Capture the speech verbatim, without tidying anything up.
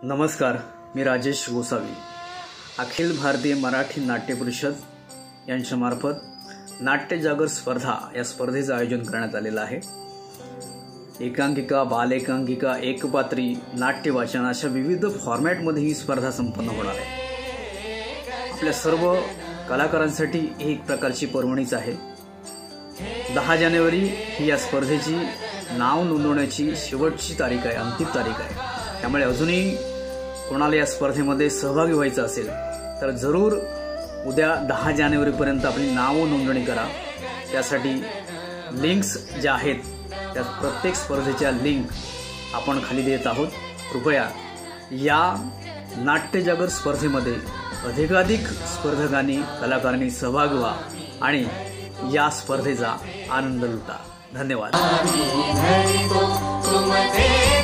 नमस्कार, मी राजेश गोसावी। अखिल भारतीय मराठी नाट्य परिषद यांच्यामार्फत नाट्य जागर स्पर्धा या स्पर्धेचं आयोजन करण्यात आलेलं आहे। एकांकिका, बालेकांकिका, एकपात्री, नाट्य वाचन अशा विविध फॉर्मॅटमध्ये ही स्पर्धा संपन्न होणार आहे। आपल्या सर्व कलाकारांसाठी ही एक प्रकारची पर्वणीच आहे। दहा जानेवारी ही या स्पर्धेची नाव नोंदवण्याची शेवटची तारीख आहे, अंतिम तारीख आहे। त्यामुळे अजूनही कोणाला या स्पर्धेमध्ये सहभागी व्हायचं असेल तर जरूर उद्या दहा जानेवारी पर्यंत आपली नाव नोंदणी करा। त्यासाठी लिंक्स ज्या आहेत त्या प्रत्येक स्पर्धेच्या लिंक आपण खाली देत आहोत। कृपया या नाट्य जागर स्पर्धेमध्ये अधिकाधिक स्पर्धकांनी, कलाकारांनी सहभागी व्हा आणि या स्पर्धेचा आनंद लुटा। धन्यवाद।